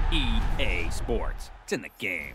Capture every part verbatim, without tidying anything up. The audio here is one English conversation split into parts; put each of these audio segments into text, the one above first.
E A Sports. It's in the game.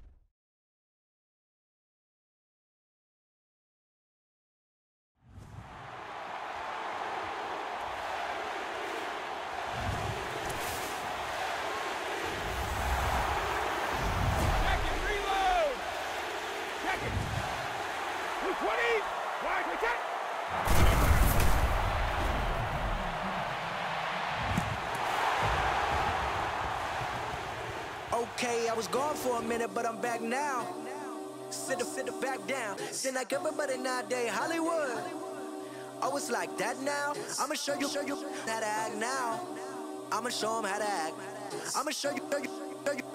Okay, I was gone for a minute, but I'm back now. Sit the, sit the back down. Seem like everybody nowadays, Hollywood. Oh, it's like that now? I'ma show you, show you how to act now. I'ma show them how to act. I'ma show you, show you, show you.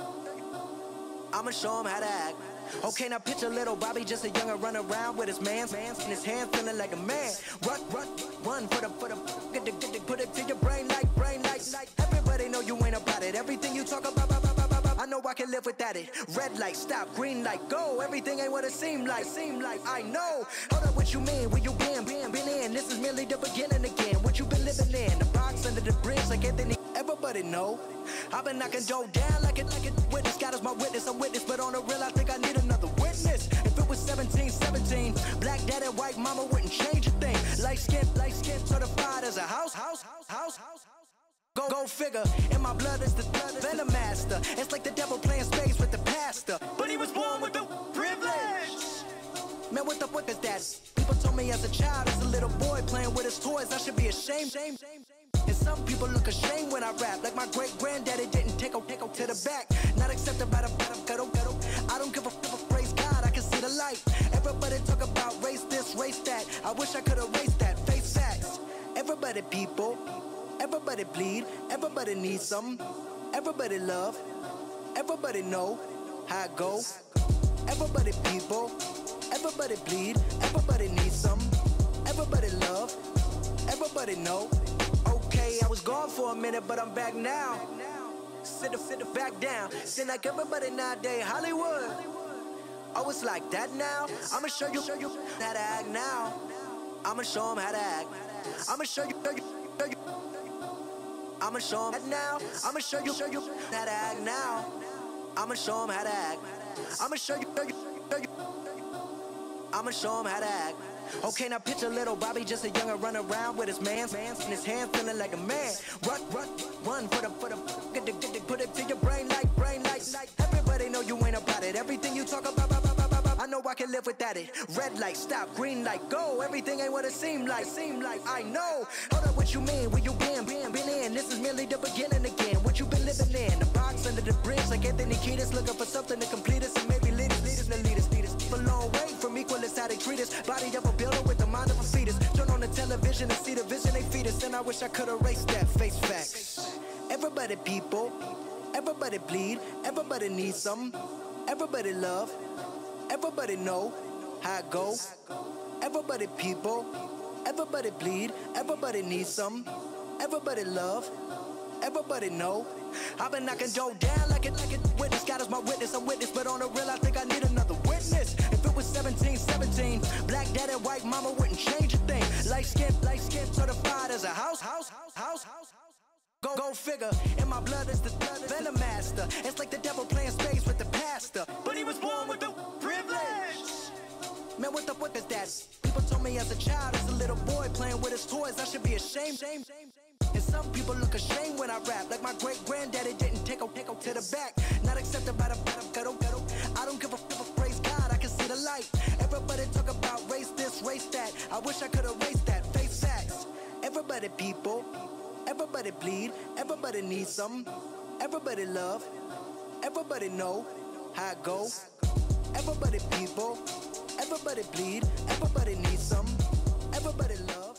I'ma show them how to act. Okay, now picture little Bobby, just a young'un run around with his man's in his hand, feeling like a man. Run, run, run for the, for the, get the, get the, put it to your brain like, brain like, like. Everybody know you ain't about it. Everything you talk about, about, about, about, I know I can live without it. Red light, stop, green light, go. Everything ain't what it seem like, seem like. I know. Hold up, what you mean? Where you been, been, been in? This is merely the beginning again. What you been living in? The box under the bridge, like Anthony. Everybody know. I've been knocking dough down like it, like it. Witness, God is my witness, I'm witness, but on the real, I think I need another witness. If it was seventeen, seventeen, black dad and white mama wouldn't change a thing. Light skin, light skin, certified as a house, house, house, house, house. Go, go figure, in my blood is the blood is Venom Master. It's like the devil playing space with the pastor. But he was born with the privilege. Man, what the fuck is that? People told me as a child, as a little boy playing with his toys, I should be ashamed. And some people look ashamed when I rap, like my great granddaddy didn't take a take a to the back. Not accepted by the bottom, ghetto, ghetto. I don't give a fuck, praise God, I can see the light. Everybody talk about race this, race that. I wish I could erase that, face facts. Everybody people. Everybody bleed, everybody needs some. Everybody love, everybody know how it go. Everybody people, everybody bleed, everybody needs some. Everybody love, everybody know. Okay, I was gone for a minute, but I'm back now. Sit the, sit the back down. Seem like everybody nowadays, Hollywood. Oh, it's like that now? I'ma show you, show you how to act now. I'ma show them how to act. I'ma show you, show you, show you. I'ma show them now. I'ma show you, show you how to act now. I'ma show them how to act. I'ma show you, show you, show you. I'ma show them how to act. Okay, now picture little Bobby, just a young'un run around with his man's in his hand, feeling like a man. Run, run, run for the, for the, get the, get the, put it to your brain like, brain like, like. Everybody know you ain't about it. Everything you talk about, about, about, about, I know I can live without it. Red light, stop, green light, go. Everything ain't what it seem like, seem like. I know. Hold up, what you mean? Where you been, been, been in? This is merely the beginning again. What you been living in? The box under the bridge, like Anthony Kiedis, looking for something to complete us and maybe lead us, lead us, lead us, lead us. A long way from equal is how they treat us. Body of a builder with the mind of a fetus. Turn on the television and see the vision they feed us. And I wish I could erase that, face facts. Everybody people, everybody bleed, everybody needs some. Everybody love, everybody know how it go. Everybody people, everybody bleed, everybody needs some. Everybody love, everybody know. I've been knocking dough down like it, like it. Witness, God is my witness, I'm witness, but on the real, I think I need another witness. If it was seventeen, seventeen, black dad and white mama wouldn't change a thing. Light skin, light skin, certified as a house, house, house, house, house. Go, go figure, in my blood is the blood is Venom Master. It's like the devil playing space with the pastor. But he was born with the privilege. Man, what the fuck is that? People told me as a child, as a little boy playing with his toys, I should be ashamed. And some people look ashamed when I rap, like my great granddaddy didn't take a take a to the back. Not accepted by the bottom, ghetto, ghetto. I don't give a fuck, praise God, I can see the light. Everybody talk about race this, race that. I wish I could erase that, face facts. Everybody people, everybody bleed, everybody needs some. Everybody love, everybody know how it go. Everybody people, everybody bleed, everybody needs some. Everybody love.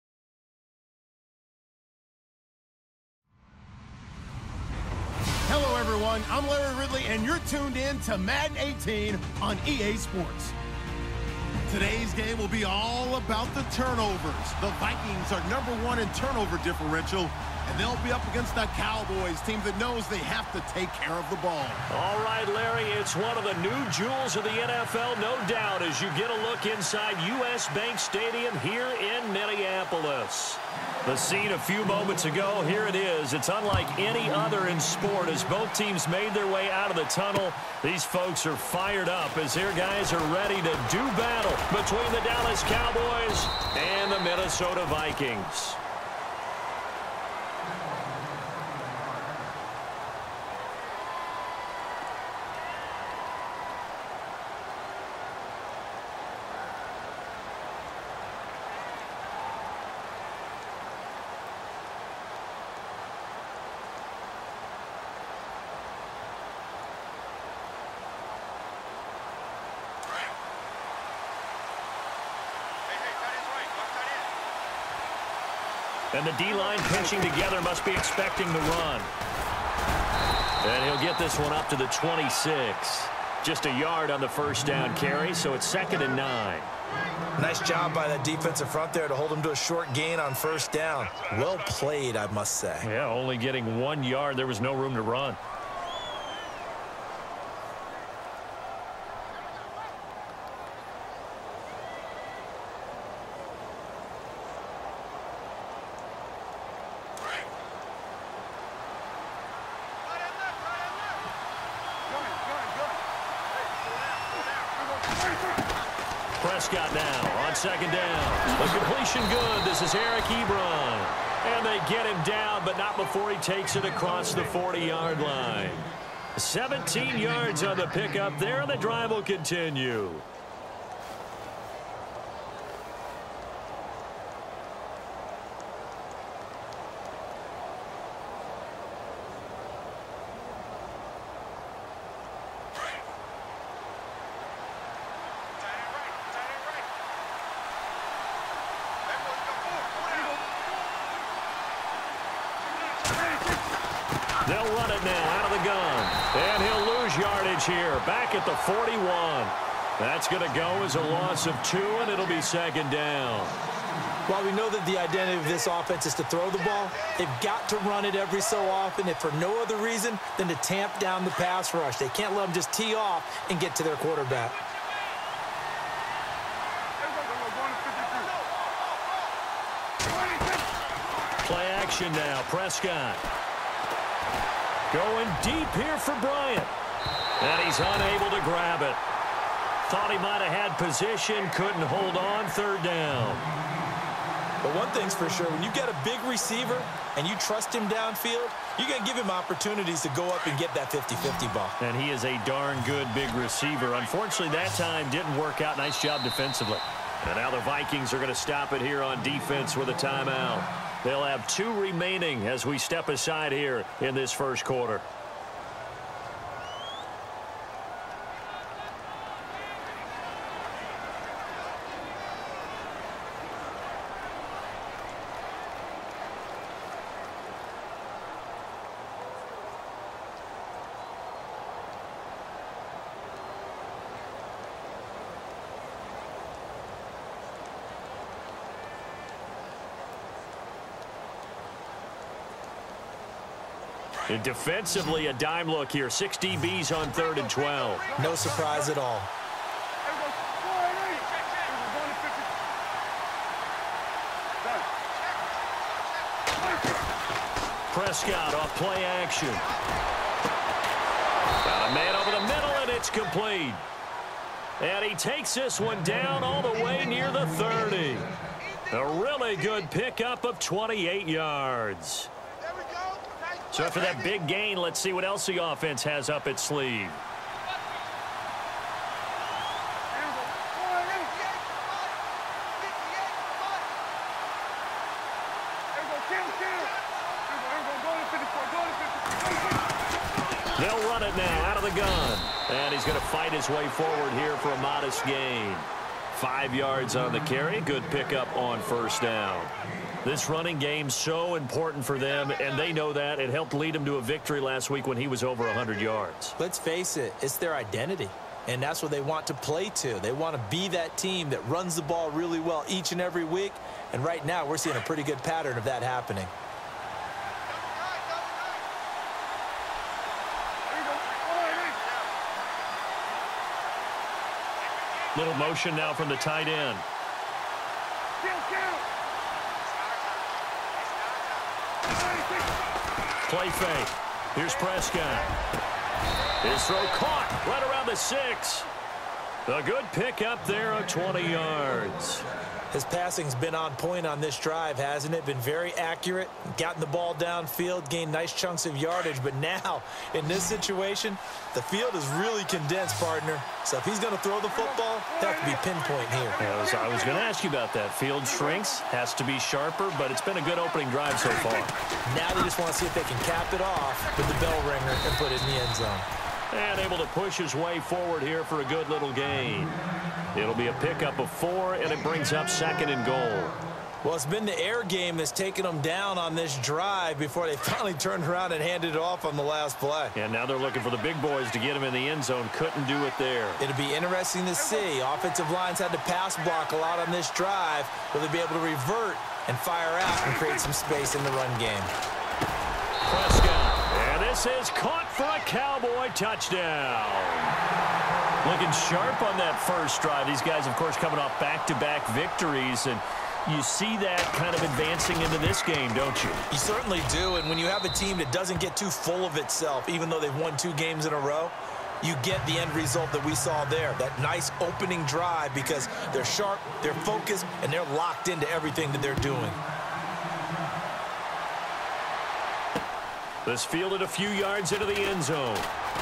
Hello, everyone. I'm Larry Ridley, and you're tuned in to Madden eighteen on E A Sports. Today's game will be all about the turnovers. The Vikings are number one in turnover differential, and they'll be up against the Cowboys, team that knows they have to take care of the ball. All right, Larry, it's one of the new jewels of the N F L, no doubt, as you get a look inside U S Bank Stadium here in in Minneapolis. The scene a few moments ago, here it is. It's unlike any other in sport as both teams made their way out of the tunnel. These folks are fired up as their guys are ready to do battle between the Dallas Cowboys and the Minnesota Vikings. And the D-line pinching together must be expecting the run. And he'll get this one up to the twenty-six. Just a yard on the first down carry, so it's second and nine. Nice job by that defensive front there to hold him to a short gain on first down. Well played, I must say. Yeah, only getting one yard. There was no room to run. Prescott now on second down. The completion good. This is Eric Ebron. And they get him down, but not before he takes it across the forty-yard line. seventeen yards on the pickup there, and the drive will continue. They'll run it now out of the gun. And he'll lose yardage here. Back at the forty-one. That's going to go as a loss of two, and it'll be second down. While we know that the identity of this offense is to throw the ball, they've got to run it every so often, if for no other reason than to tamp down the pass rush. They can't let them just tee off and get to their quarterback. Play action now. Prescott. Going deep here for Bryant. And he's unable to grab it. Thought he might have had position, couldn't hold on, third down. But one thing's for sure, when you get a big receiver and you trust him downfield, you're going to give him opportunities to go up and get that fifty fifty ball. And he is a darn good big receiver. Unfortunately, that time didn't work out. Nice job defensively. And now the Vikings are going to stop it here on defense with a timeout. They'll have two remaining as we step aside here in this first quarter. And defensively, a dime look here. Six D Bs on third and twelve. No surprise at all. Prescott off play action. Got a man over the middle, and it's complete. And he takes this one down all the way near the thirty. A really good pickup of twenty-eight yards. So after that big gain, let's see what else the offense has up its sleeve. They'll run it now out of the gun. And he's going to fight his way forward here for a modest gain. Five yards on the carry. Good pickup on first down. This running game so important for them, and they know that. It helped lead them to a victory last week when he was over one hundred yards. Let's face it, it's their identity, and that's what they want to play to. They want to be that team that runs the ball really well each and every week, and right now we're seeing a pretty good pattern of that happening. Little motion now from the tight end. Play fake. Here's Prescott. His throw caught right around the six. A good pick up there of twenty yards. His passing's been on point on this drive, hasn't it? Been very accurate, gotten the ball downfield, gained nice chunks of yardage. But now, in this situation, the field is really condensed, partner. So if he's going to throw the football, he'll have to be pinpoint here. I was, I was going to ask you about that. Field shrinks, has to be sharper, but it's been a good opening drive so far. Now they just want to see if they can cap it off with the bell ringer and put it in the end zone. And able to push his way forward here for a good little gain. It'll be a pickup of four, and it brings up second and goal. Well, it's been the air game that's taken them down on this drive before they finally turned around and handed it off on the last play. And now they're looking for the big boys to get him in the end zone. Couldn't do it there. It'll be interesting to see. Offensive lines had to pass block a lot on this drive. Will they be able to revert and fire out and create some space in the run game? Prescott. And this is caught for a Cowboy touchdown. Looking sharp on that first drive. These guys, of course, coming off back-to-back victories, and you see that kind of advancing into this game, don't you? You certainly do, and when you have a team that doesn't get too full of itself, even though they've won two games in a row, you get the end result that we saw there, that nice opening drive, because they're sharp, they're focused, and they're locked into everything that they're doing. This fielded a few yards into the end zone.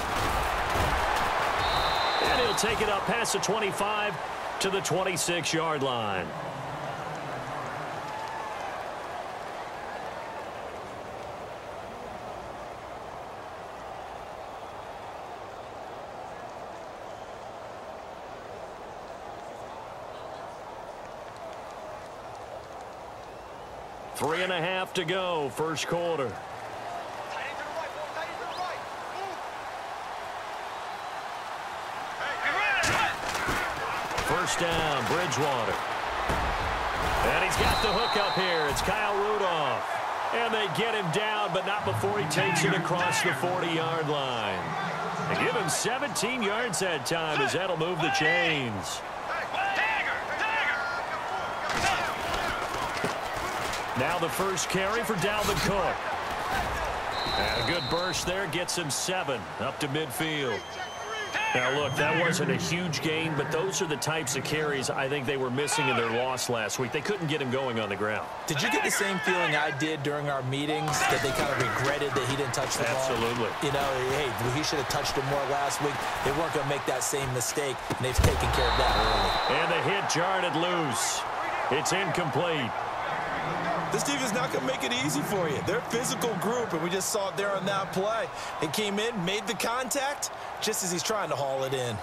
And he'll take it up past the twenty-five to the twenty-six yard line. Three and a half to go, first quarter. First down, Bridgewater. And he's got the hook up here. It's Kyle Rudolph. And they get him down, but not before he takes it across the forty yard line. They give him seventeen yards that time as that'll move the chains. Now the first carry for Dalvin Cook. And a good burst there gets him seven up to midfield. Now, look, that wasn't a huge gain, but those are the types of carries I think they were missing in their loss last week. They couldn't get him going on the ground. Did you get the same feeling I did during our meetings, that they kind of regretted that he didn't touch the ball? Absolutely. You know, hey, he should have touched it more last week. They weren't going to make that same mistake, and they've taken care of that early. And the hit jarred it loose. It's incomplete. This defense is not going to make it easy for you. They're a physical group, and we just saw it there on that play. It came in, made the contact, just as he's trying to haul it in.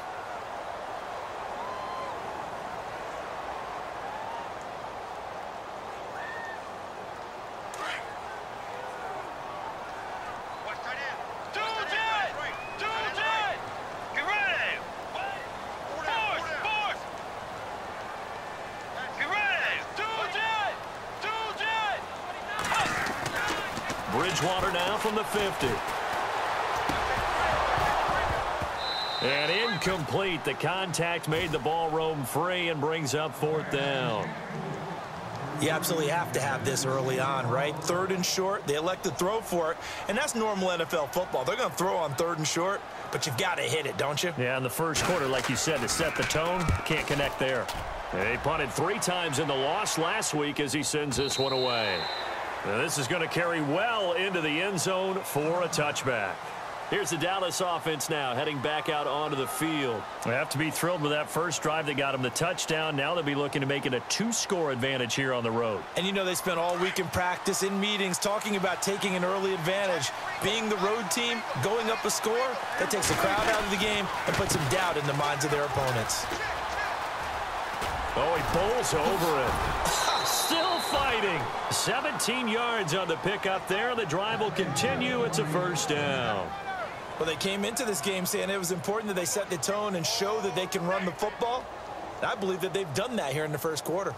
Bridgewater now from the fifty. And incomplete. The contact made the ball roam free and brings up fourth down. You absolutely have to have this early on, right? Third and short, they elect to throw for it, and that's normal N F L football. They're going to throw on third and short, but you've got to hit it, don't you? Yeah, in the first quarter, like you said, to set the tone, can't connect there. They punted three times in the loss last week as he sends this one away. Now this is going to carry well into the end zone for a touchback. Here's the Dallas offense now heading back out onto the field. They have to be thrilled with that first drive that got them the touchdown. Now they'll be looking to make it a two-score advantage here on the road. And you know they spent all week in practice, in meetings, talking about taking an early advantage. Being the road team, going up a score, that takes the crowd out of the game and puts some doubt in the minds of their opponents. Oh, he bowls over it. Still fighting. seventeen yards on the pickup there. The drive will continue. It's a first down. Well, they came into this game saying it was important that they set the tone and show that they can run the football. And I believe that they've done that here in the first quarter.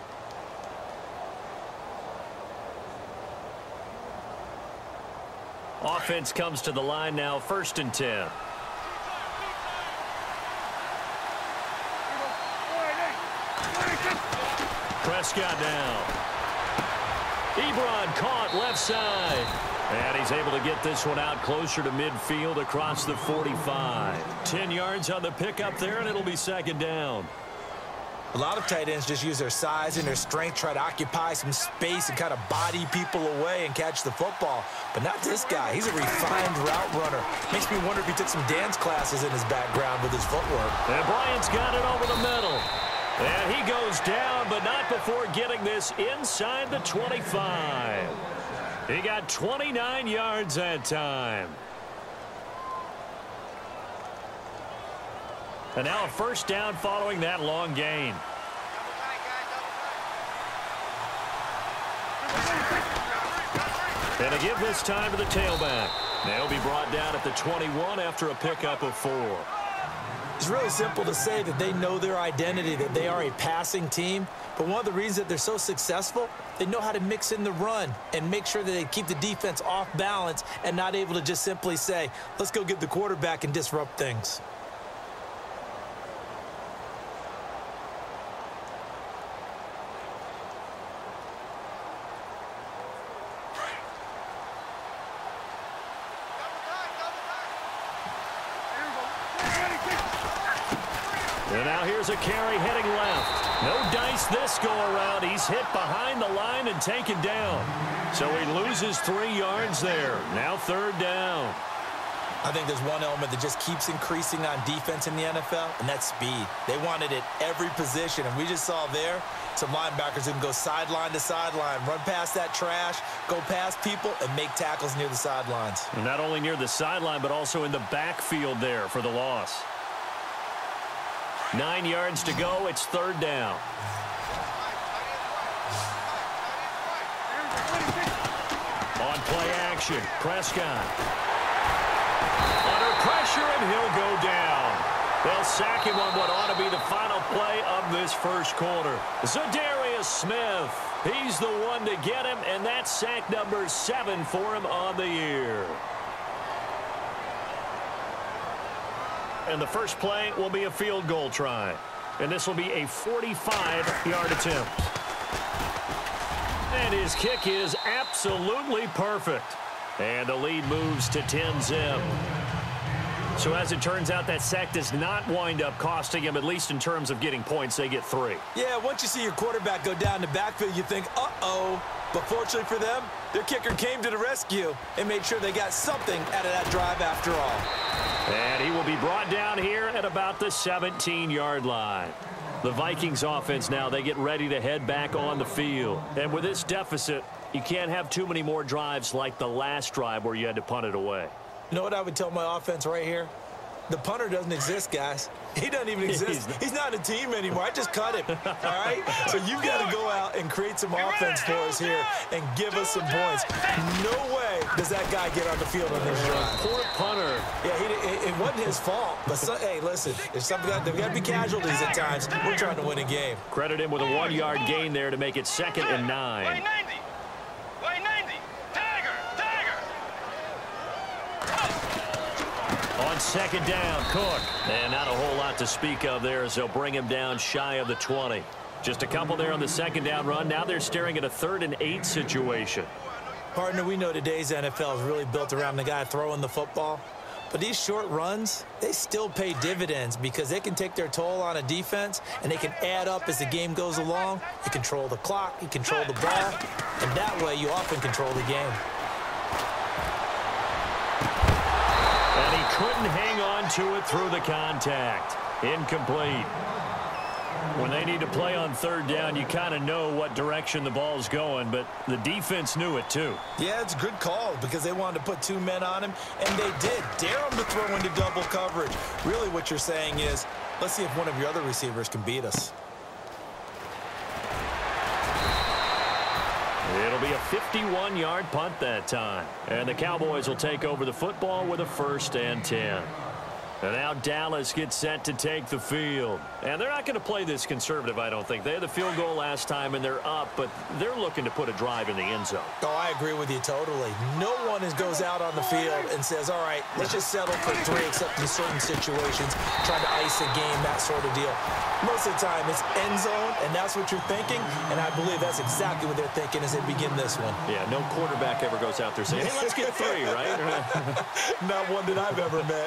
Offense comes to the line now, first and ten. Prescott down. Ebron caught left side. And he's able to get this one out closer to midfield across the forty-five. Ten yards on the pickup there, and it'll be second down. A lot of tight ends just use their size and their strength, try to occupy some space and kind of body people away and catch the football. But not this guy. He's a refined route runner. Makes me wonder if he took some dance classes in his background with his footwork. And Bryant's got it over the middle. And he goes down, but not before getting this inside the twenty-five. He got twenty-nine yards that time. And now a first down following that long gain. And to give this time to the tailback. They'll be brought down at the twenty-one after a pickup of four. It's really simple to say that they know their identity, that they are a passing team. But one of the reasons that they're so successful, they know how to mix in the run and make sure that they keep the defense off balance and not able to just simply say, let's go get the quarterback and disrupt things. And now here's a carry heading left. No dice this go-around. He's hit behind the line and taken down. So he loses three yards there. Now third down. I think there's one element that just keeps increasing on defense in the N F L, and that's speed. They want it at every position, and we just saw there some linebackers who can go sideline to sideline, run past that trash, go past people, and make tackles near the sidelines. And not only near the sideline, but also in the backfield there for the loss. Nine yards to go. It's third down. On play action, Prescott. Under pressure, and he'll go down. They'll sack him on what ought to be the final play of this first quarter. Za'Darius Smith. He's the one to get him, and that's sack number seven for him on the year. And the first play will be a field goal try. And this will be a forty-five yard attempt. And his kick is absolutely perfect. And the lead moves to ten zip. So as it turns out, that sack does not wind up costing him, at least in terms of getting points. They get three. Yeah, once you see your quarterback go down the backfield, you think, uh-oh. But fortunately for them, their kicker came to the rescue and made sure they got something out of that drive after all. And he will be brought down here at about the seventeen yard line. The Vikings offense now, they get ready to head back on the field. And with this deficit, you can't have too many more drives like the last drive where you had to punt it away. You know what I would tell my offense right here? The punter doesn't exist, guys. He doesn't even exist. He's not a team anymore. I just cut him, all right? So you've got to go out and create some offense for us here and give us some points. No way does that guy get on the field on this drive. Poor punter. Yeah, he, it, it wasn't his fault. But, so, hey, listen, there's something that, there's got to be casualties at times. We're trying to win a game. Credit him with a one yard gain there to make it second and nine. On second down, Cook. And not a whole lot to speak of there as they'll bring him down shy of the twenty. Just a couple there on the second down run. Now they're staring at a third and eight situation. Partner, we know today's N F L is really built around the guy throwing the football. But these short runs, they still pay dividends because they can take their toll on a defense and they can add up as the game goes along. You control the clock, you control the ball, and that way you often control the game. And he couldn't hang on to it through the contact. Incomplete. When they need to play on third down, you kind of know what direction the ball's going, but the defense knew it too. Yeah, it's a good call because they wanted to put two men on him, and they did. Dare him to throw into double coverage. Really what you're saying is, let's see if one of your other receivers can beat us. It'll be a fifty-one yard punt that time. And the Cowboys will take over the football with a first and ten. And now Dallas gets set to take the field. And they're not going to play this conservative, I don't think. They had the field goal last time, and they're up, but they're looking to put a drive in the end zone. Oh, I agree with you totally. No one is, goes out on the field and says, all right, let's just settle for three, except in certain situations, trying to ice a game, that sort of deal. Most of the time, it's end zone, and that's what you're thinking, and I believe that's exactly what they're thinking as they begin this one. Yeah, no quarterback ever goes out there saying, hey, let's get three, right? Not one that I've ever met.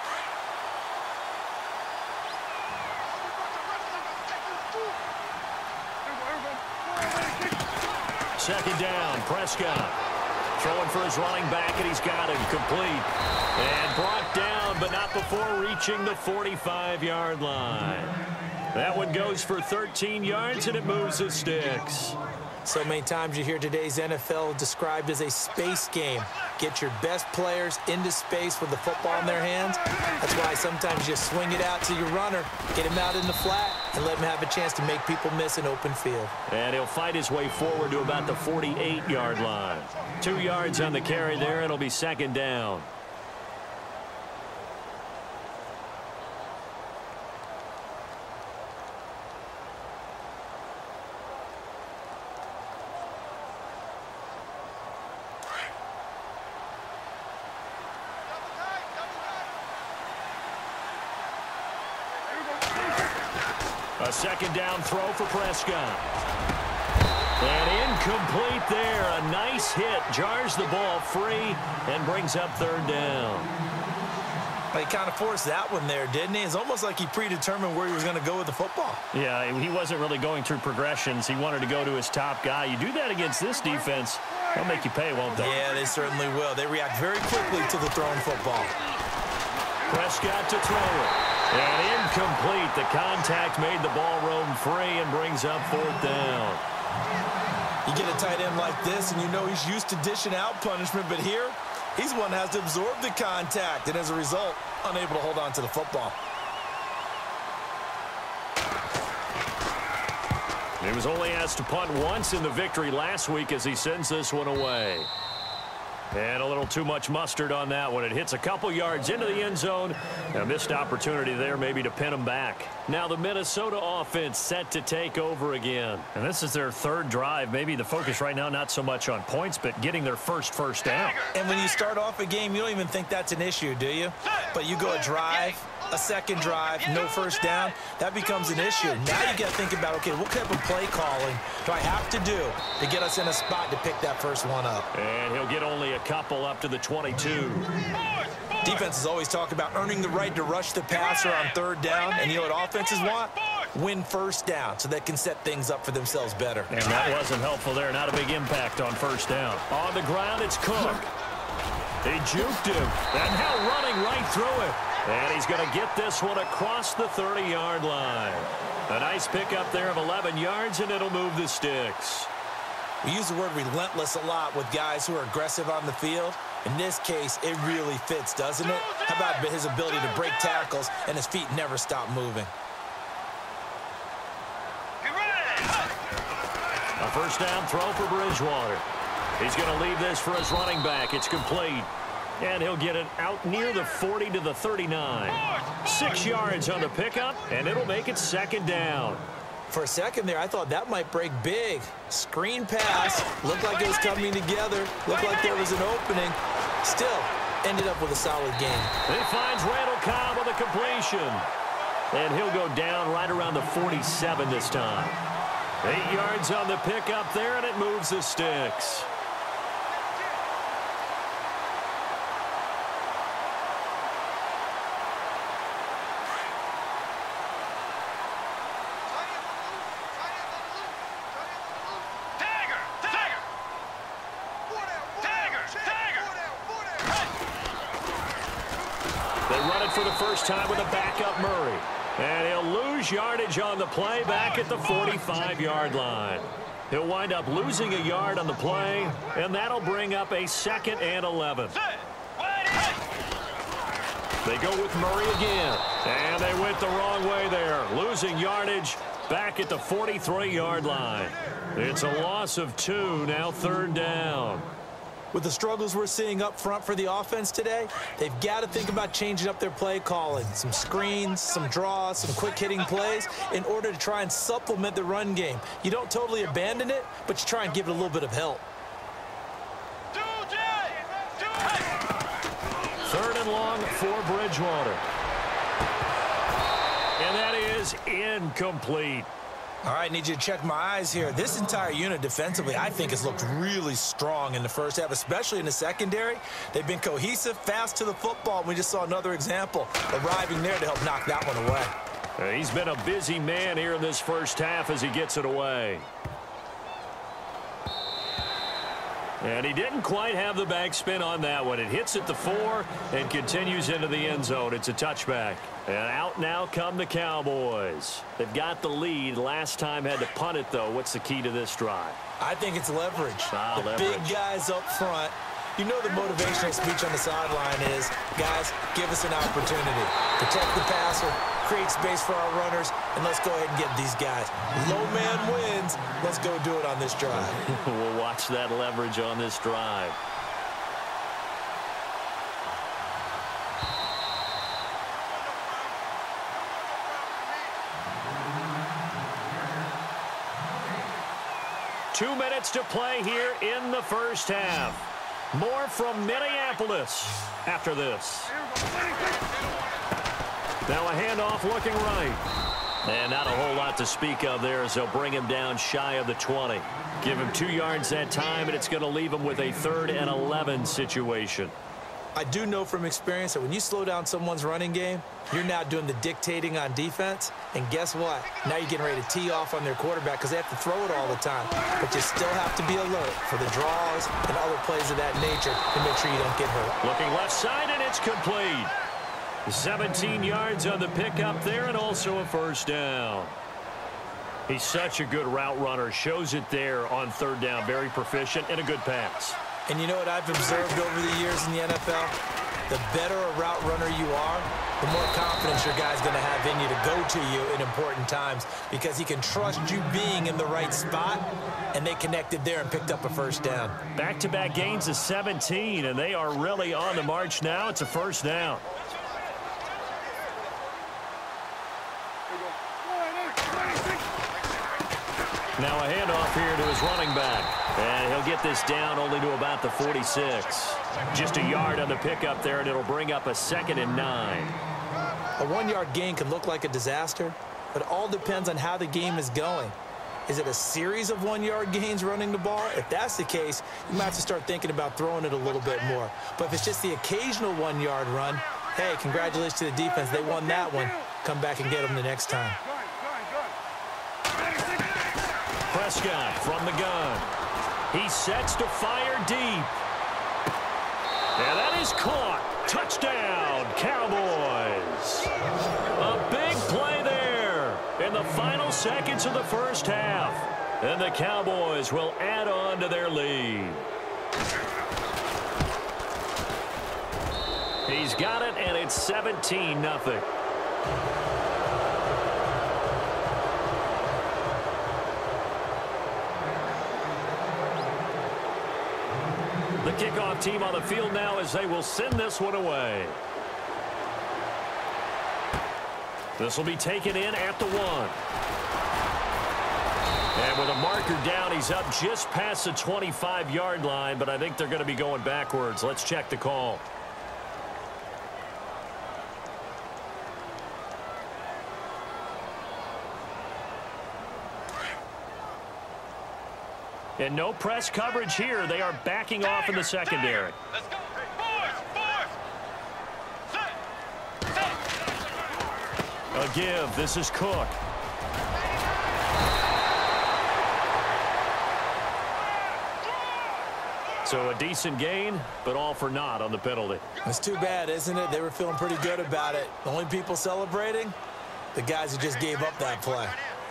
Second down, Prescott. Throwing for his running back, and he's got him complete. And brought down, but not before reaching the forty-five yard line. That one goes for thirteen yards, and it moves the sticks. So many times you hear today's N F L described as a space game. Get your best players into space with the football in their hands. That's why sometimes you swing it out to your runner, get him out in the flat, and let him have a chance to make people miss an open field. And he'll fight his way forward to about the forty-eight yard line. Two yards on the carry there, and it'll be second down. A second down throw for Prescott. And incomplete there. A nice hit. Jars the ball free and brings up third down. But he kind of forced that one there, didn't he? It's almost like he predetermined where he was going to go with the football. Yeah, he wasn't really going through progressions. He wanted to go to his top guy. You do that against this defense, they'll make you pay, won't they? Yeah, they certainly will. They react very quickly to the thrown football. Prescott to throw it. And incomplete. The contact made the ball roam free and brings up fourth down. You get a tight end like this, and you know he's used to dishing out punishment, but here, he's one that has to absorb the contact, and as a result, unable to hold on to the football. He was only asked to punt once in the victory last week as he sends this one away. And a little too much mustard on that one. It hits a couple yards into the end zone. A missed opportunity there maybe to pin him back. Now the Minnesota offense set to take over again. And this is their third drive. Maybe the focus right now not so much on points, but getting their first first down. And when you start off a game, you don't even think that's an issue, do you? But you go a drive, a second drive, no first down, that becomes an issue. Now you got to think about, okay, what type of play calling do I have to do to get us in a spot to pick that first one up? And he'll get only a couple up to the twenty-two. Defenses always talk about earning the right to rush the passer on third down, and you know what offenses want? Win first down so they can set things up for themselves better. And that wasn't helpful there. Not a big impact on first down. On the ground, it's Cook. He juked him, and now running right through it. And he's going to get this one across the thirty yard line. A nice pickup there of eleven yards, and it'll move the sticks. We use the word relentless a lot with guys who are aggressive on the field. In this case, it really fits, doesn't it? How about his ability to break tackles and his feet never stop moving? A first down throw for Bridgewater. He's going to leave this for his running back. It's complete. And he'll get it out near the forty to the thirty-nine. Six yards on the pickup, and it'll make it second down. For a second there, I thought that might break big. Screen pass. Looked like it was coming together. Looked like there was an opening. Still, ended up with a solid game. He finds Randall Cobb with a completion. And he'll go down right around the forty-seven this time. Eight yards on the pickup there, and it moves the sticks. For the first time with a backup Murray. And he'll lose yardage on the play back at the forty-five yard line. He'll wind up losing a yard on the play, and that'll bring up a second and eleven. They go with Murray again, and they went the wrong way there. Losing yardage back at the forty-three yard line. It's a loss of two, now third down. With the struggles we're seeing up front for the offense today, they've got to think about changing up their play calling. Some screens, some draws, some quick-hitting plays in order to try and supplement the run game. You don't totally abandon it, but you try and give it a little bit of help. Third and long for Bridgewater. And that is incomplete. All right, need you to check my eyes here. This entire unit defensively, I think, has looked really strong in the first half, especially in the secondary. They've been cohesive, fast to the football. We just saw another example arriving there to help knock that one away. He's been a busy man here in this first half as he gets it away. And he didn't quite have the backspin on that one. It hits at the four and continues into the end zone. It's a touchback. And out now come the Cowboys. They've got the lead. Last time had to punt it, though. What's the key to this drive? I think it's leverage. Ah, the leverage. Big guys up front. You know the motivational speech on the sideline is, guys, give us an opportunity. Protect the passer, create space for our runners, and let's go ahead and get these guys. Low man wins. Let's go do it on this drive. We'll watch that leverage on this drive. Two minutes to play here in the first half. More from Minneapolis after this. Now a handoff looking right. And not a whole lot to speak of there as they'll bring him down shy of the twenty. Give him two yards that time, and it's going to leave him with a third and eleven situation. I do know from experience that when you slow down someone's running game, you're now doing the dictating on defense. And guess what? Now you're getting ready to tee off on their quarterback because they have to throw it all the time. But you still have to be alert for the draws and other plays of that nature to make sure you don't get hurt. Looking left side, and it's complete. seventeen yards on the pickup there, and also a first down. He's such a good route runner. Shows it there on third down. Very proficient and a good pass. And you know what I've observed over the years in the N F L? The better a route runner you are, the more confidence your guy's going to have in you to go to you in important times because he can trust you being in the right spot, and they connected there and picked up a first down. Back-to-back gains of seventeen, and they are really on the march now. It's a first down. Now a handoff here to his running back. And he'll get this down only to about the forty-six. Just a yard on the pickup there, and it'll bring up a second and nine. A one-yard gain can look like a disaster, but it all depends on how the game is going. Is it a series of one-yard gains running the ball? If that's the case, you might have to start thinking about throwing it a little bit more. But if it's just the occasional one-yard run, hey, congratulations to the defense. They won that one. Come back and get them the next time. Prescott from the gun. He sets to fire deep. And that is caught. Touchdown, Cowboys. A big play there in the final seconds of the first half. And the Cowboys will add on to their lead. He's got it, and it's seventeen nothing. The kickoff team on the field now as they will send this one away. This will be taken in at the one. And with a marker down, he's up just past the twenty-five yard line, but I think they're going to be going backwards. Let's check the call. And no press coverage here. They are backing off in the secondary. Let's go. Fourth, fourth. Set. A give. This is Cook. So a decent gain, but all for naught on the penalty. It's too bad, isn't it? They were feeling pretty good about it. The only people celebrating, the guys who just gave up that play.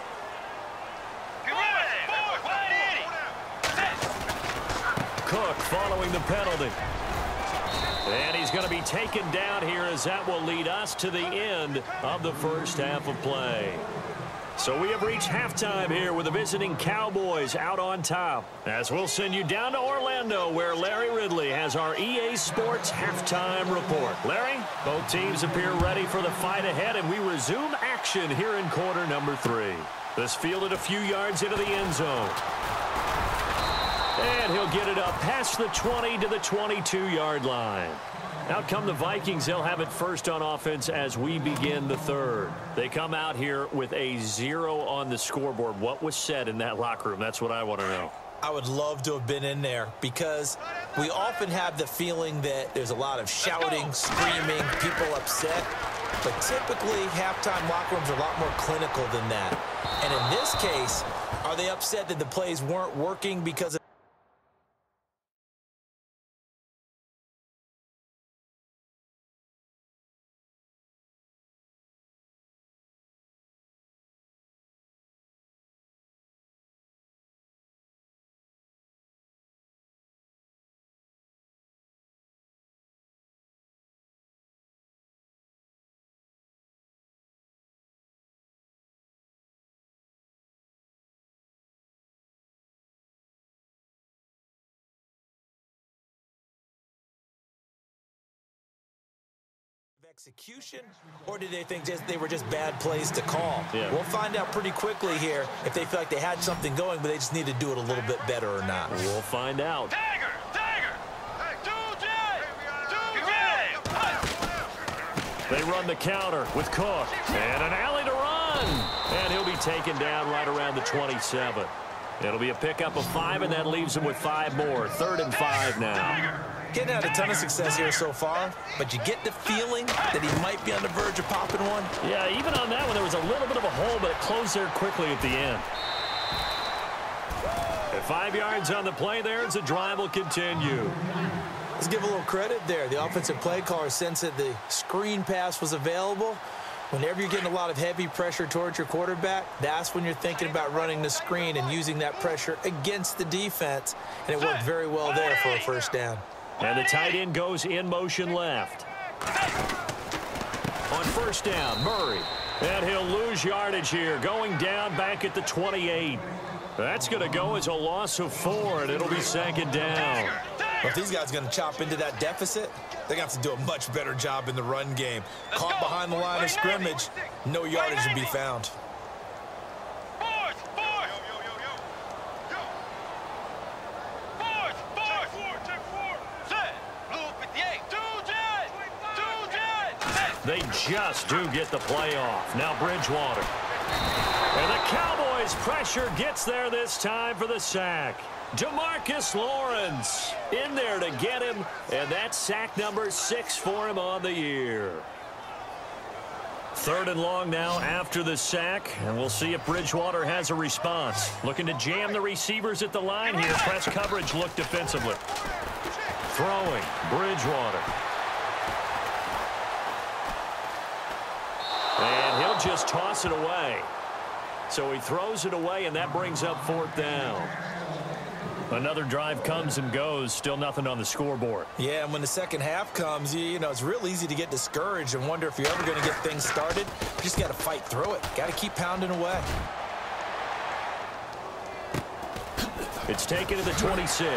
Cook following the penalty. And he's going to be taken down here as that will lead us to the end of the first half of play. So we have reached halftime here with the visiting Cowboys out on top. As we'll send you down to Orlando, where Larry Ridley has our E A Sports halftime report. Larry, both teams appear ready for the fight ahead, and we resume action here in quarter number three. This fielded a few yards into the end zone. And he'll get it up past the twenty to the twenty-two yard line. Out come the Vikings. They'll have it first on offense as we begin the third. They come out here with a zero on the scoreboard. What was said in that locker room? That's what I want to know. I would love to have been in there because we often have the feeling that there's a lot of shouting, screaming, people upset. But typically, halftime locker rooms are a lot more clinical than that. And in this case, are they upset that the plays weren't working because of execution, or did they think just they were just bad plays to call? Yeah. We'll find out pretty quickly here if they feel like they had something going, but they just need to do it a little bit better or not. We'll find out. Tiger! Tiger! two J! two J! They run the counter with Cook. And an alley to run. And he'll be taken down right around the twenty-seven. It'll be a pickup of five, and that leaves him with five more. Third and five now. Getting out a ton of success here so far, but you get the feeling that he might be on the verge of popping one. Yeah, even on that one, there was a little bit of a hole, but it closed there quickly at the end. At five yards on the play there, as the drive will continue. Let's give a little credit there. The offensive play caller sensed that the screen pass was available. Whenever you're getting a lot of heavy pressure towards your quarterback, that's when you're thinking about running the screen and using that pressure against the defense. And it worked very well there for a first down. And the tight end goes in motion left. On first down, Murray. And he'll lose yardage here, going down back at the twenty-eight. That's going to go as a loss of four, and it'll be second down. Well, if these guys are going to chop into that deficit, they're going to have to do a much better job in the run game. Caught behind the line of scrimmage, no yardage to be found. Fourth! Fourth! Yo, yo, yo, yo! Fourth! Fourth! Fourth! Check four! Set! Blue fifty-eight! two J! two J! They just do get the play off. Now Bridgewater. And the Cowboys' pressure gets there this time for the sack. DeMarcus Lawrence in there to get him, and that's sack number six for him on the year. Third and long now after the sack, and we'll see if Bridgewater has a response. Looking to jam the receivers at the line here. Press coverage look defensively. Throwing, Bridgewater. And he'll just toss it away. So he throws it away, and that brings up fourth down. Another drive comes and goes, still nothing on the scoreboard. Yeah, and when the second half comes, you, you know, it's real easy to get discouraged and wonder if you're ever going to get things started. You just got to fight through it. Got to keep pounding away. It's taken to the twenty-six.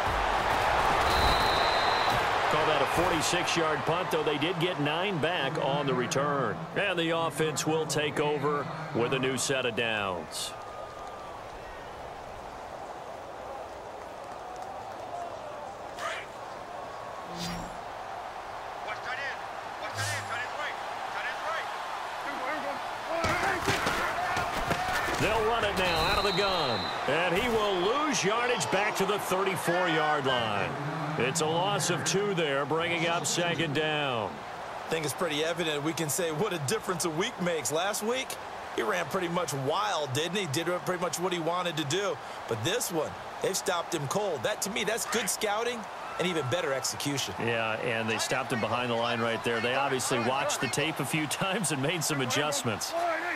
Call that a forty-six yard punt, though they did get nine back on the return. And the offense will take over with a new set of downs. Watch tight end! Watch tight end! Tight end's right! Tight end's right! They'll run it now out of the gun. And he will lose yardage back to the thirty-four yard line. It's a loss of two there, bringing up second down. I think it's pretty evident we can say what a difference a week makes. Last week, he ran pretty much wild, didn't he? Did pretty much what he wanted to do. But this one, they've stopped him cold. That, to me, that's good scouting and even better execution. Yeah, and they stopped him behind the line right there. They obviously watched the tape a few times and made some adjustments.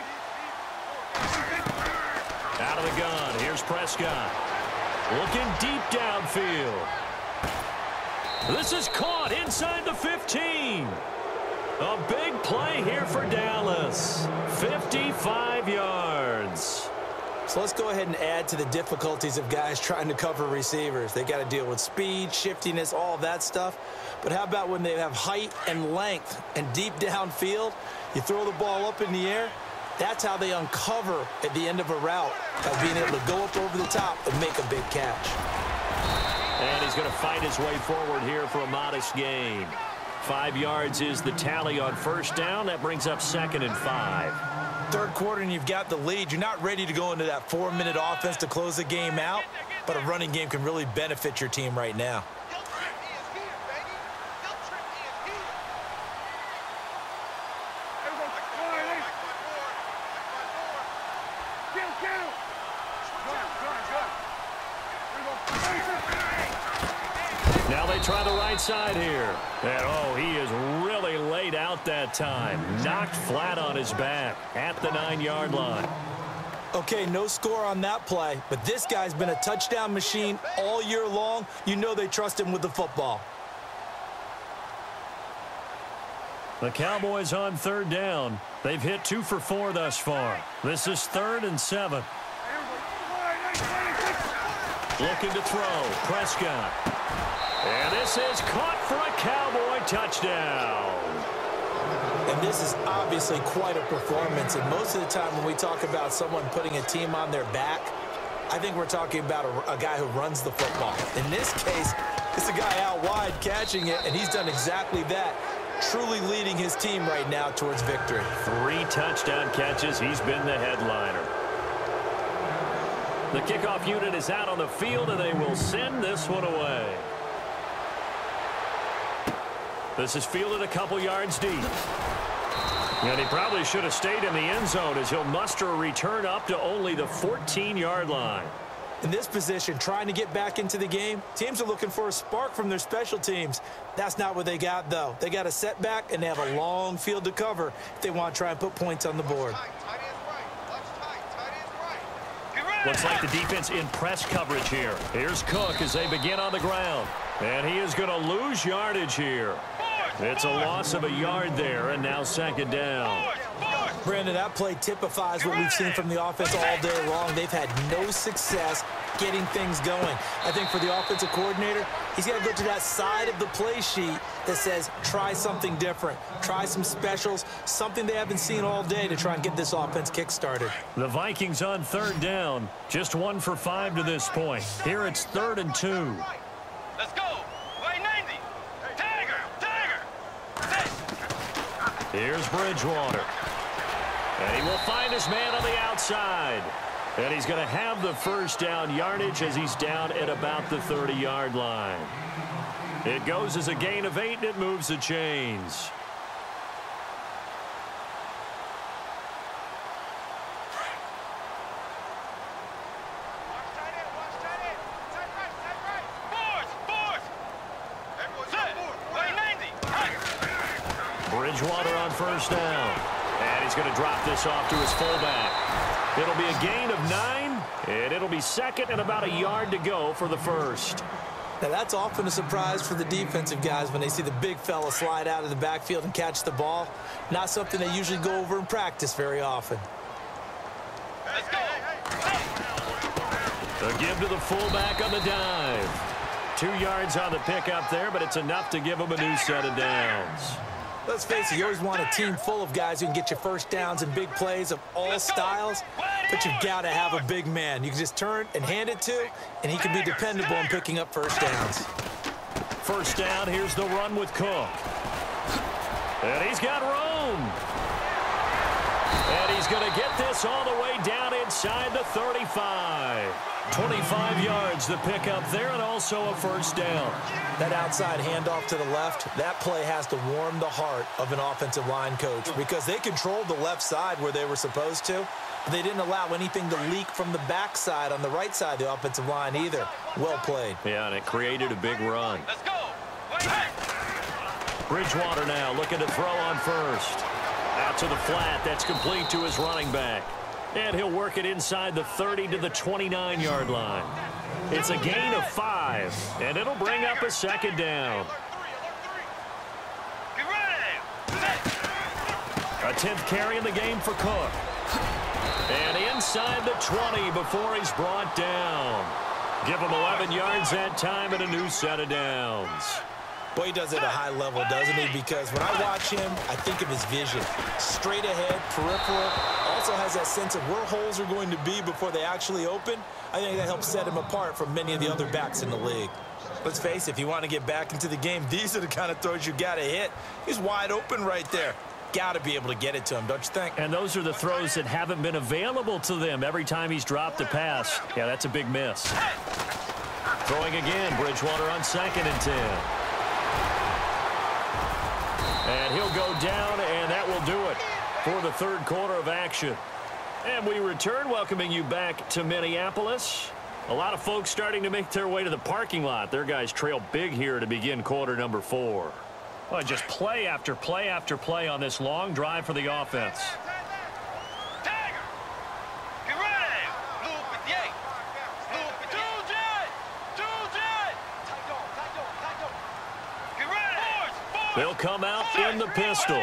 Out of the gun, here's Prescott. Looking deep downfield. This is caught inside the fifteen. A big play here for Dallas. fifty-five yards. So let's go ahead and add to the difficulties of guys trying to cover receivers. They got to deal with speed, shiftiness, all of that stuff. But how about when they have height and length and deep downfield? You throw the ball up in the air. That's how they uncover at the end of a route, by being able to go up over the top and make a big catch. And he's going to fight his way forward here for a modest gain. Five yards is the tally on first down. That brings up second and five. Third quarter and you've got the lead. You're not ready to go into that four-minute offense to close the game out, but a running game can really benefit your team right now. Now they try the right side here. And, oh, he is really laid out that time. Knocked flat on his back at the nine-yard line. Okay, no score on that play, but this guy's been a touchdown machine all year long. You know they trust him with the football. The Cowboys on third down. They've hit two for four thus far. This is third and seven. Looking to throw. Prescott. And this is caught for a Cowboy touchdown. And this is obviously quite a performance. And most of the time when we talk about someone putting a team on their back, I think we're talking about a, a guy who runs the football. In this case, it's a guy out wide catching it, and he's done exactly that, truly leading his team right now towards victory. Three touchdown catches. He's been the headliner. The kickoff unit is out on the field, and they will send this one away. This is fielded a couple yards deep. And he probably should have stayed in the end zone as he'll muster a return up to only the fourteen-yard line. In this position, trying to get back into the game, teams are looking for a spark from their special teams. That's not what they got, though. They got a setback, and they have a long field to cover if they want to try and put points on the board. Looks like the defense in press coverage here. Here's Cook as they begin on the ground. And he is going to lose yardage here. It's a loss of a yard there, and now second down. Brandon, that play typifies what we've seen from the offense all day long. They've had no success getting things going. I think for the offensive coordinator, he's got to go to that side of the play sheet that says try something different, try some specials, something they haven't seen all day to try and get this offense kick-started. The Vikings on third down, just one for five to this point. Here it's third and two. Let's go. White ninety. Tiger. Tiger. Here's Bridgewater. And he will find his man on the outside. And he's going to have the first down yardage as he's down at about the thirty-yard line. It goes as a gain of eight, and it moves the chains. Bridgewater on first down. And he's going to drop this off to his fullback. It'll be a gain of nine, and it'll be second and about a yard to go for the first. Now, that's often a surprise for the defensive guys when they see the big fella slide out of the backfield and catch the ball. Not something they usually go over in practice very often. Let's go. A give to the fullback on the dive. Two yards on the pickup there, but it's enough to give him a new set of downs. Let's face it, you always want a team full of guys who can get you first downs and big plays of all styles, but you've got to have a big man you can just turn and hand it to, and he can be dependable in picking up first downs. First down, here's the run with Cook. And he's got room. And he's going to get this all the way down inside the thirty-five. twenty-five yards the pickup there, and also a first down. That outside handoff to the left, that play has to warm the heart of an offensive line coach because they controlled the left side where they were supposed to. But they didn't allow anything to leak from the backside on the right side of the offensive line either. Well played. Yeah, and it created a big run. Let's go. Bridgewater now looking to throw on first. Out to the flat. That's complete to his running back. And he'll work it inside the thirty to the twenty-nine-yard line. It's a gain of five, and it'll bring up a second down. Get ready. A tenth carry in the game for Cook. And inside the twenty before he's brought down. Give him eleven yards that time and a new set of downs. Boy, he does it at a high level, doesn't he? Because when I watch him, I think of his vision. Straight ahead, peripheral. Also has that sense of where holes are going to be before they actually open. I think that helps set him apart from many of the other backs in the league. Let's face it, if you want to get back into the game, these are the kind of throws you got to hit. He's wide open right there. Got to be able to get it to him, don't you think? And those are the throws that haven't been available to them every time he's dropped a pass. Yeah, that's a big miss. Throwing again, Bridgewater on second and ten. And he'll go down, and that will do it for the third quarter of action. And we return, welcoming you back to Minneapolis. A lot of folks starting to make their way to the parking lot. Their guys trail big here to begin quarter number four. Well, just play after play after play on this long drive for the offense. Tiger! Get ready! Blue fifty-eight! Blue fifty-eight! Two jet! Two jet! Get ready! They'll come out in the pistol.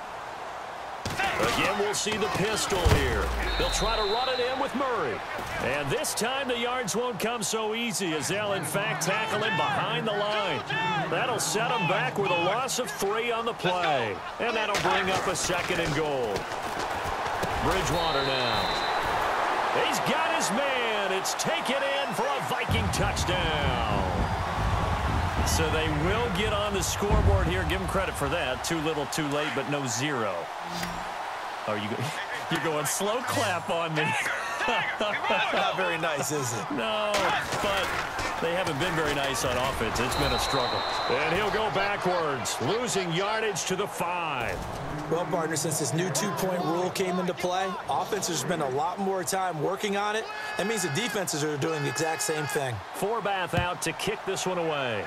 Again, we'll see the pistol here. They'll try to run it in with Murray. And this time the yards won't come so easy as they'll, in fact, tackle him behind the line. That'll set him back with a loss of three on the play. And that'll bring up a second and goal. Bridgewater now. He's got his man. It's taken in for a Viking touchdown. So they will get on the scoreboard here. Give them credit for that. Too little, too late, but no zero. Oh, you, you're going slow clap on me. Not very nice, is it? No, but they haven't been very nice on offense. It's been a struggle. And he'll go backwards, losing yardage to the five. Well, partner, since this new two-point rule came into play, offenses spend a lot more time working on it. That means the defenses are doing the exact same thing. Forbath out to kick this one away.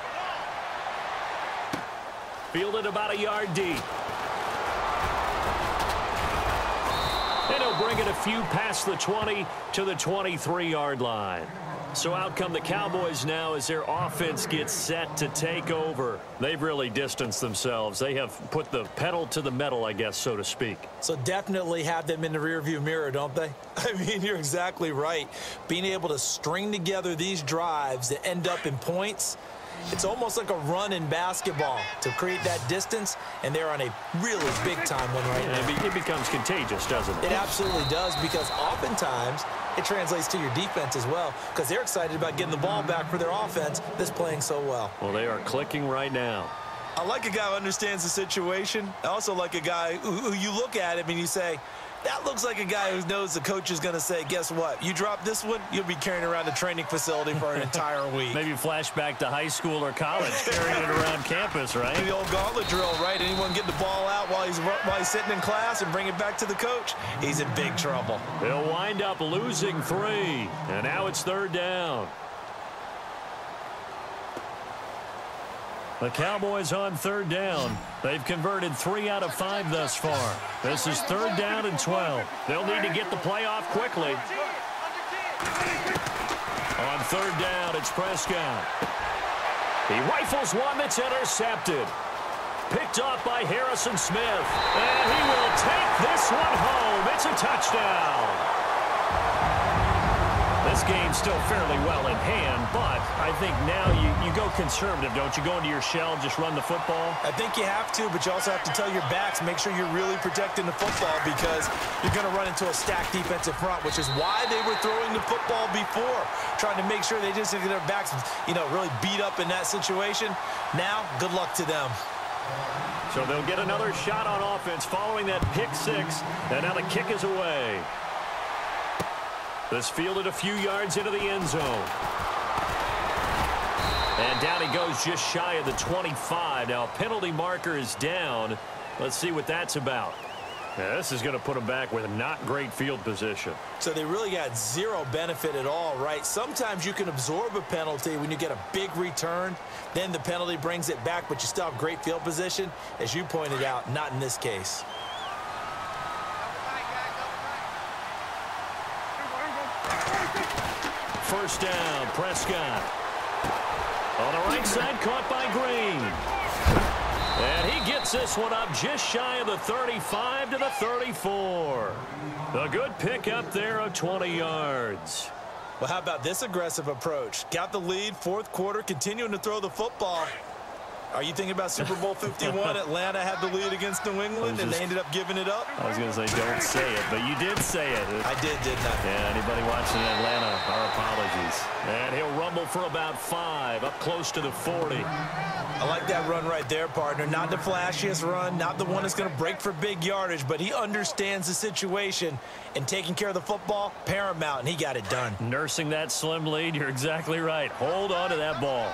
Fielded about a yard deep. And he'll bring it a few past the twenty to the twenty-three yard line. So out come the Cowboys now as their offense gets set to take over. They've really distanced themselves. They have put the pedal to the metal, I guess, so to speak. So definitely have them in the rearview mirror, don't they? I mean, you're exactly right. Being able to string together these drives that end up in points, it's almost like a run in basketball to create that distance, and they're on a really big-time one right now. It becomes contagious, doesn't it? It absolutely does, because oftentimes it translates to your defense as well, because they're excited about getting the ball back for their offense that's playing so well. Well, they are clicking right now. I like a guy who understands the situation. I also like a guy who, who you look at him and you say, that looks like a guy who knows the coach is going to say, guess what? You drop this one, you'll be carrying around the training facility for an entire week. Maybe flashback to high school or college, carrying it around campus, right? The old gauntlet drill, right? Anyone get the ball out while he's while he's sitting in class and bring it back to the coach? He's in big trouble. They'll wind up losing three, and now it's third down. The Cowboys on third down. They've converted three out of five thus far. This is third down and twelve. They'll need to get the play off quickly. On third down, it's Prescott. He rifles one that's intercepted. Picked off by Harrison Smith. And he will take this one home. It's a touchdown. This game's still fairly well in hand, but I think now you, you go conservative, don't you? Go into your shell, just run the football? I think you have to, but you also have to tell your backs, make sure you're really protecting the football, because you're going to run into a stacked defensive front, which is why they were throwing the football before, trying to make sure they just get their backs, you know, really beat up in that situation. Now, good luck to them. So they'll get another shot on offense following that pick six, and now the kick is away. This fielded a few yards into the end zone. And down he goes just shy of the twenty-five. Now, penalty marker is down. Let's see what that's about. Now, this is going to put him back with a not great field position. So they really got zero benefit at all, right? Sometimes you can absorb a penalty when you get a big return. Then the penalty brings it back, but you still have great field position. As you pointed out, not in this case. First down, Prescott. On the right side, caught by Green. And he gets this one up just shy of the thirty-five to the thirty-four. A good pickup there of twenty yards. Well, how about this aggressive approach? Got the lead, fourth quarter, continuing to throw the football. Are you thinking about Super Bowl fifty-one? Atlanta had the lead against New England, just, and they ended up giving it up? I was going to say, don't say it, but you did say it. I did, didn't I? Yeah, anybody watching Atlanta, our apologies. And he'll rumble for about five, up close to the forty. I like that run right there, partner. Not the flashiest run, not the one that's going to break for big yardage, but he understands the situation, and taking care of the football, paramount, and he got it done. Nursing that slim lead, you're exactly right. Hold on to that ball.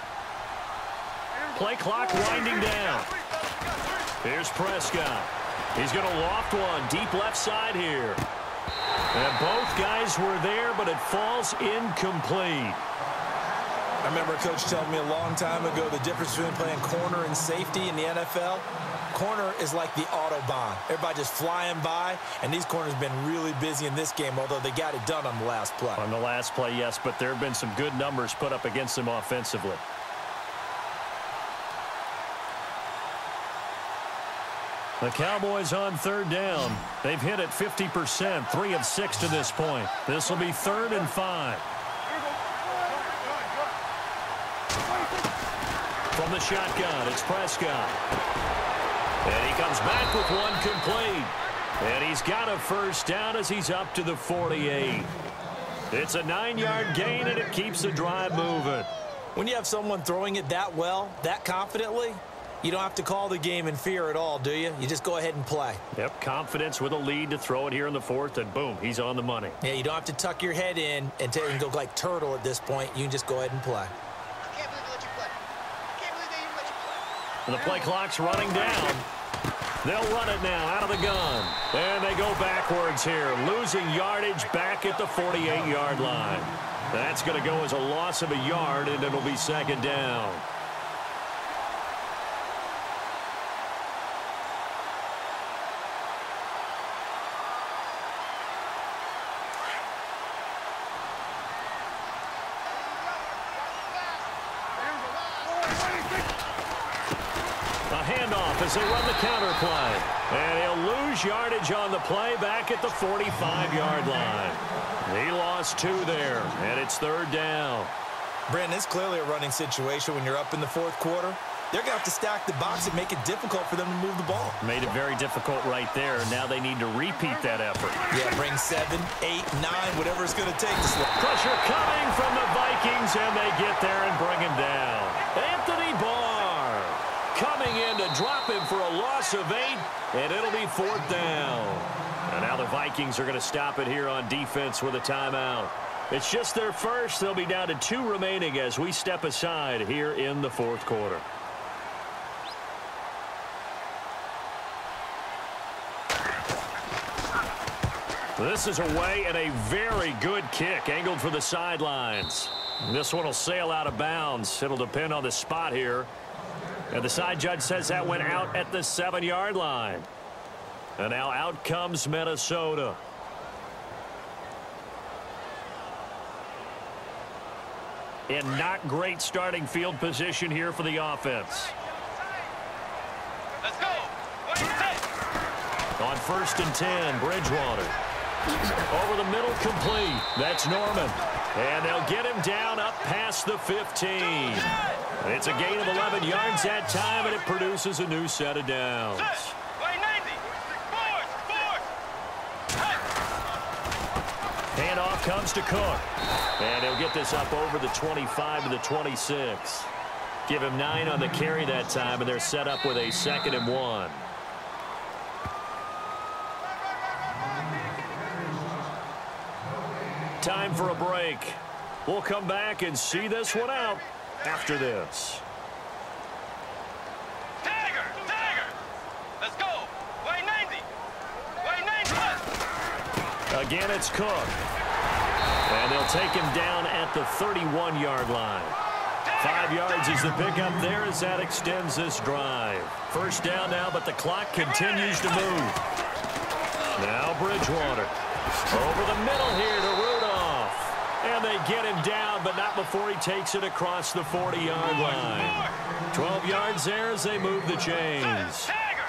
Play clock winding down. Here's Prescott. He's going to loft one deep left side here. And both guys were there, but it falls incomplete. I remember a coach telling me a long time ago the difference between playing corner and safety in the N F L. Corner is like the Autobahn. Everybody just flying by, and these corners have been really busy in this game, although they got it done on the last play. On the last play, yes, but there have been some good numbers put up against them offensively. The Cowboys on third down. They've hit it fifty percent, three of six to this point. This will be third and five. From the shotgun, it's Prescott. And he comes back with one complete. And he's got a first down as he's up to the forty-eight. It's a nine-yard gain, and it keeps the drive moving. When you have someone throwing it that well, that confidently, you don't have to call the game in fear at all, do you? You just go ahead and play. Yep, confidence with a lead to throw it here in the fourth, and boom, he's on the money. Yeah, you don't have to tuck your head in and, take, and go like turtle at this point. You can just go ahead and play. And the play clock's running down. They'll run it now out of the gun. And they go backwards here, losing yardage back at the forty-eight-yard line. That's going to go as a loss of a yard, and it'll be second down. As they run the counter play. And he'll lose yardage on the play back at the forty-five-yard line. He lost two there, and it's third down. Brandon, it's clearly a running situation when you're up in the fourth quarter. They're going to have to stack the box and make it difficult for them to move the ball. Made it very difficult right there. Now they need to repeat that effort. Yeah, bring seven, eight, nine, whatever it's going to take to slow. Pressure coming from the Vikings, and they get there and bring him down. Anthony Barr coming in to drop him for a loss of eight, and it'll be fourth down. And now the Vikings are going to stop it here on defense with a timeout. It's just their first. They'll be down to two remaining as we step aside here in the fourth quarter. This is away, and a very good kick angled for the sidelines. This one will sail out of bounds. It'll depend on the spot here. And the side judge says that went out at the seven-yard line. And now out comes Minnesota. In not great starting field position here for the offense. Let's go. What do you say? On first and ten, Bridgewater. Over the middle, complete. That's Norman. And they'll get him down up past the fifteen. It's a gain of eleven yards that time, and it produces a new set of downs. Handoff comes to Cook. And he'll get this up over the twenty-five to the twenty-six. Give him nine on the carry that time, and they're set up with a second and one. Time for a break. We'll come back and see this one out after this. Tiger! Tiger! Let's go! White ninety! White ninety! Again, it's Cook. And they'll take him down at the thirty-one-yard line. Five yards is the pickup there as that extends this drive. First down now, but the clock continues to move. Now Bridgewater. Over the middle here to Rudolph. And And they get him down, but not before he takes it across the forty-yard line. twelve yards there as they move the chains.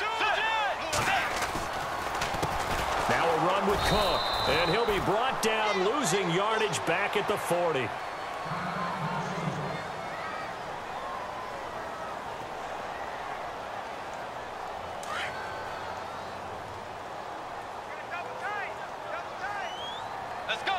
Now a run with Cook, and he'll be brought down, losing yardage back at the forty. Let's go.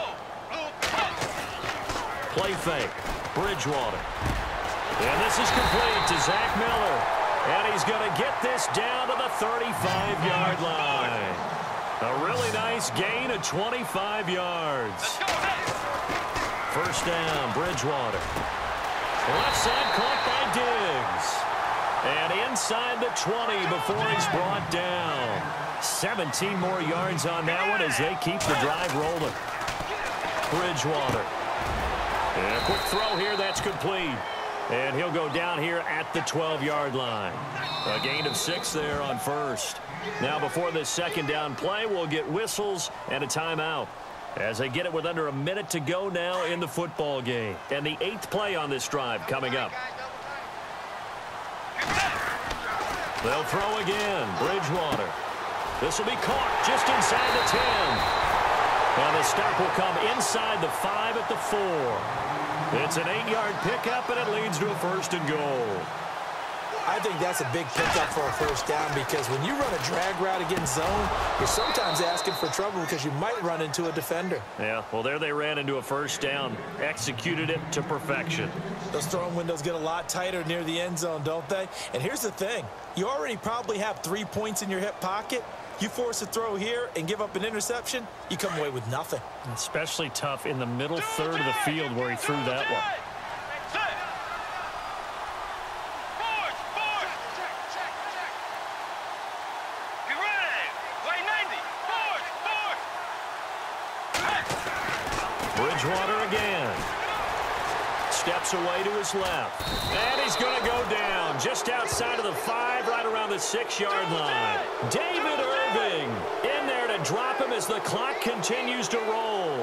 Play fake. Bridgewater. And this is complete to Zach Miller. And he's going to get this down to the thirty-five-yard line. A really nice gain of twenty-five yards. First down, Bridgewater. Left side caught by Diggs. And inside the twenty before he's brought down. seventeen more yards on that one as they keep the drive rolling. Bridgewater. And a quick throw here, that's complete. And he'll go down here at the twelve-yard line. A gain of six there on first. Now before this second down play, we'll get whistles and a timeout as they get it with under a minute to go now in the football game. And the eighth play on this drive coming up. They'll throw again. Bridgewater. This will be caught just inside the ten. And the stop will come inside the five at the four. It's an eight-yard pickup, and it leads to a first and goal. I think that's a big pickup for a first down because when you run a drag route against zone, you're sometimes asking for trouble because you might run into a defender. Yeah, well, there they ran into a first down, executed it to perfection. Those throwing windows get a lot tighter near the end zone, don't they? And here's the thing. You already probably have three points in your hip pocket. You force a throw here and give up an interception, you come away with nothing. Especially tough in the middle third of the field where he threw that one. Bridgewater again. Steps away to his left. And he's going to go down just outside of the five, right around the six-yard line. David Irving in there to drop him as the clock continues to roll.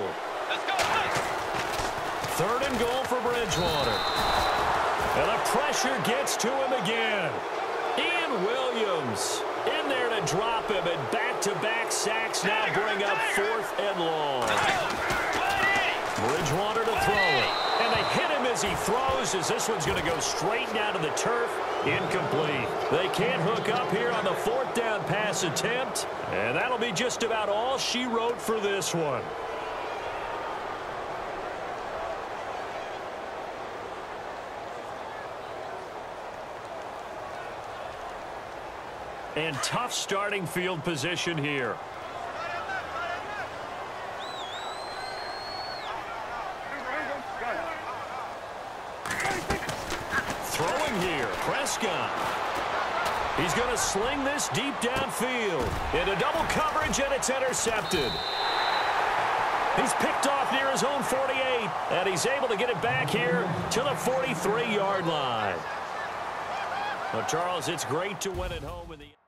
Third and goal for Bridgewater. And the pressure gets to him again. Ian Williams in there to drop him, and back-to-back sacks now bring up fourth and long. Bridgewater to throw it. And they hit him as he throws, as this one's going to go straight down to the turf. Incomplete. They can't hook up here on the fourth down pass attempt. And that'll be just about all she wrote for this one. And tough starting field position here. Throwing here, Prescott. He's going to sling this deep downfield. Into double coverage, and it's intercepted. He's picked off near his own forty-eight, and he's able to get it back here to the forty-three-yard line. Well, Charles, it's great to win at home in the